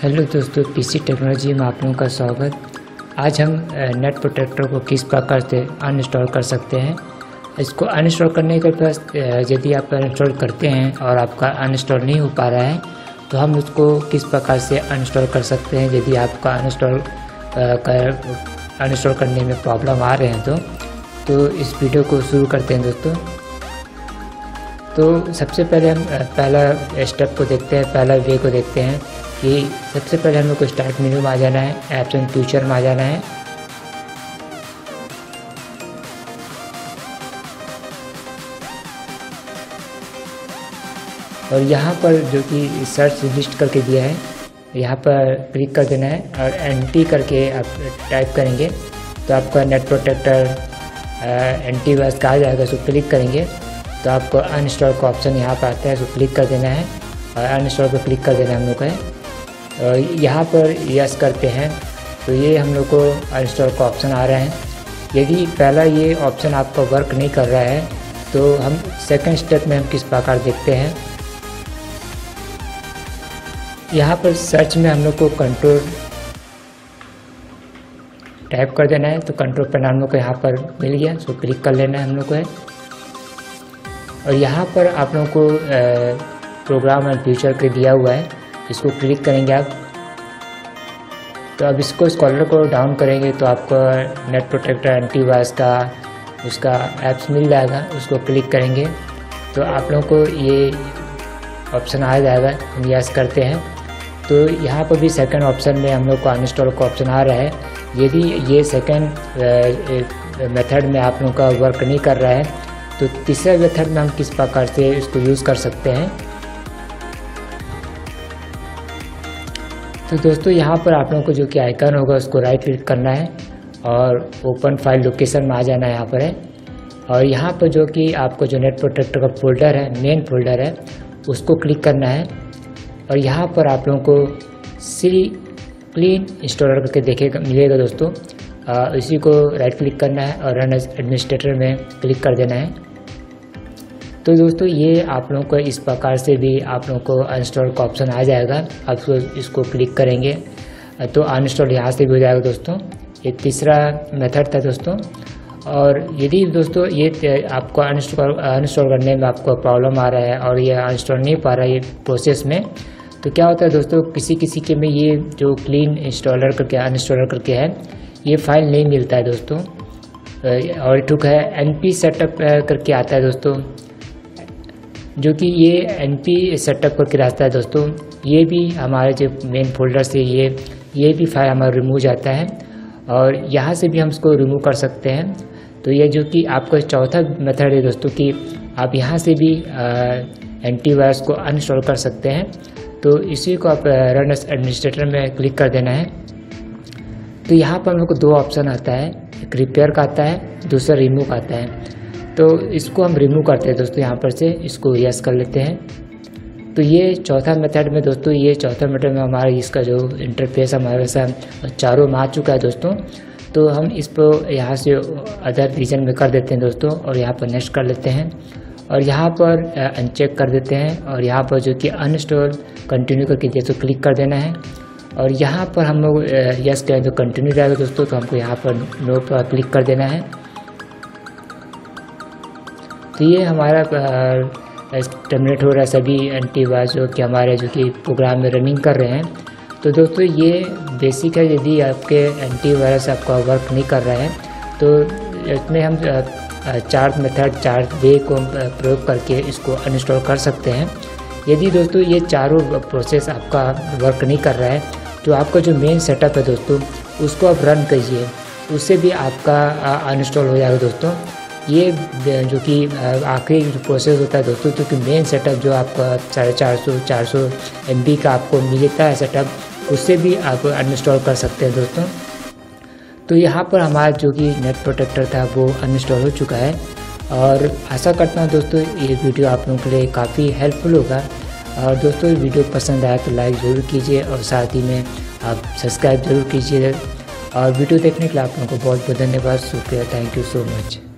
Hello दोस्तों, PC technology में आप लोगों का स्वागत। आज हम नेट प्रोटेक्टर को किस प्रकार से अनइंस्टॉल कर सकते हैं। इसको अनइंस्टॉल करने के बाद यदि आप अनइंस्टॉल करते हैं और आपका अनइंस्टॉल नहीं हो पा रहा है तो हम उसको किस प्रकार से अनइंस्टॉल कर सकते हैं। यदि आपका अनइंस्टॉल करने में प्रॉब्लम आ रहे हैं तो इस वीडियो को शुरू करते हैं दोस्तों। तो सबसे पहले हम पहला स्टेप को देखते हैं, पहला वे को देखते हैं कि सबसे पहले हम लोग को स्टार्ट मेन्यू में आ जाना है, ऐप्स एंड फ्यूचर में आ जाना है। और यहाँ पर जो कि सर्च लिस्ट करके दिया है, यहाँ पर क्लिक कर देना है और एंटी करके आप टाइप करेंगे तो आपका नेट प्रोटेक्टर एंटीवायरस का आ जाएगा। उसको क्लिक करेंगे तो आपको अनइंस्टॉल का ऑप्शन यहाँ पर आता है, उसको क्लिक कर देना है और अनइंस्टॉल पर क्लिक कर देना है हम लोग का। यहाँ पर यस करते हैं तो ये हम लोग को अनइंस्टॉल का ऑप्शन आ रहा है। यदि पहला ये ऑप्शन आपका वर्क नहीं कर रहा है तो हम सेकंड स्टेप में हम किस प्रकार देखते हैं। यहाँ पर सर्च में हम लोग को कंट्रोल टाइप कर देना है तो कंट्रोल पैनल हम लोग को यहाँ पर मिल गया, उसको क्लिक कर लेना है हम लोग को है। और यहाँ पर आप लोगों को प्रोग्राम एंड फ्यूचर के दिया हुआ है, इसको क्लिक करेंगे आप। तो अब इसको स्क्रॉलर को डाउन करेंगे तो आपको नेट प्रोटेक्टर एंटीवायरस का उसका ऐप्स मिल जाएगा, उसको क्लिक करेंगे तो आप लोगों को ये ऑप्शन आ जाएगा। हम यस करते हैं तो यहाँ पर भी सेकंड ऑप्शन में हम लोग को अनइंस्टॉल का ऑप्शन आ रहा है। यदि ये सेकंड मेथड में आप लोगों का वर्क नहीं कर रहा है तो तीसरे मेथड में हम किस प्रकार से इसको यूज़ कर सकते हैं। तो दोस्तों यहाँ पर आप लोगों को जो कि आइकन होगा उसको राइट क्लिक करना है और ओपन फाइल लोकेशन में आ जाना है यहाँ पर है। और यहाँ पर जो कि आपको जो नेट प्रोटेक्टर का फोल्डर है, मेन फोल्डर है, उसको क्लिक करना है। और यहाँ पर आप लोगों को सी क्लीन इंस्टॉलर करके देखेगा मिलेगा दोस्तों, इसी को राइट क्लिक करना है और रन एज एडमिनिस्ट्रेटर में क्लिक कर देना है। तो दोस्तों ये आप लोगों को इस प्रकार से भी आप लोगों को अनइंस्टॉल का ऑप्शन आ जाएगा। आप इसको क्लिक करेंगे तो अनइंस्टॉल यहाँ से भी हो जाएगा दोस्तों। ये तीसरा मेथड था दोस्तों। और यदि दोस्तों ये आपको अनइंस्टॉल करने में आपको प्रॉब्लम आ रहा है और ये अनइंस्टॉल नहीं पा रहा है ये प्रोसेस में, तो क्या होता है दोस्तों, किसी के में ये जो क्लीन इंस्टॉलर करके अनइंस्टॉलर करके है ये फाइल नहीं मिलता है दोस्तों। और ठीक है NP सेटअप करके आता है दोस्तों, जो कि ये NP सेटअप करके रहता है दोस्तों। ये भी हमारे जो मेन फोल्डर से ये भी फाइल हमारा रिमूव जाता है और यहाँ से भी हम इसको रिमूव कर सकते हैं। तो ये जो कि आपका चौथा मेथड है दोस्तों कि आप यहाँ से भी एंटीवायरस को अनइंस्टॉल कर सकते हैं। तो इसी को आप रन एज एडमिनिस्ट्रेटर में क्लिक कर देना है। तो यहाँ पर हम लोग को दो ऑप्शन आता है, एक रिपेयर का आता है, दूसरा रिमूव का आता है। तो इसको हम रिमूव करते हैं दोस्तों, यहाँ पर से इसको यस कर लेते हैं। तो ये चौथा मेथड में दोस्तों, ये चौथा मेथड में हमारा इसका जो इंटरफेस हमारे वैसा चारों में आ चुका है दोस्तों। तो हम इसको यहाँ से अदर रीजन में कर देते हैं दोस्तों और यहाँ पर नेक्स्ट कर लेते हैं और यहाँ पर अनचेक कर देते हैं और यहाँ पर जो कि अनइंस्टॉल कंटिन्यू करके जैसे क्लिक कर देना है। और यहाँ पर हम लोग यस करें तो कंटिन्यू रहेगा दोस्तों, तो हमको यहाँ पर नो पर क्लिक कर देना है। तो ये हमारा टर्मिनेट हो रहा है सभी एंटीवायरस जो कि हमारे जो कि प्रोग्राम में रनिंग कर रहे हैं। तो दोस्तों ये बेसिक है। यदि आपके एंटीवायरस आपका वर्क नहीं कर रहा है तो इसमें हम चार वे को प्रयोग करके इसको अनइंस्टॉल कर सकते हैं। यदि दोस्तों ये चारों प्रोसेस आपका वर्क नहीं कर रहा है तो आपका जो मेन सेटअप है दोस्तों उसको आप रन कीजिए, उससे भी आपका अनइंस्टॉल हो जाएगा दोस्तों। ये जो कि आखिरी जो प्रोसेस होता है दोस्तों, क्योंकि मेन सेटअप जो आपका 450 MB का आपको मिलता है सेटअप, उससे भी आप अनइंस्टॉल कर सकते हैं दोस्तों। तो यहाँ पर हमारा जो कि नेट प्रोटेक्टर था वो अनइंस्टॉल हो चुका है। और आशा करता हूँ दोस्तों ये वीडियो आप लोगों के लिए काफ़ी हेल्पफुल होगा। और दोस्तों वीडियो पसंद आया तो लाइक ज़रूर कीजिए और साथ ही में आप सब्सक्राइब ज़रूर कीजिए। और वीडियो देखने के लिए आप लोगों को बहुत बहुत धन्यवाद, शुक्रिया, थैंक यू सो मच।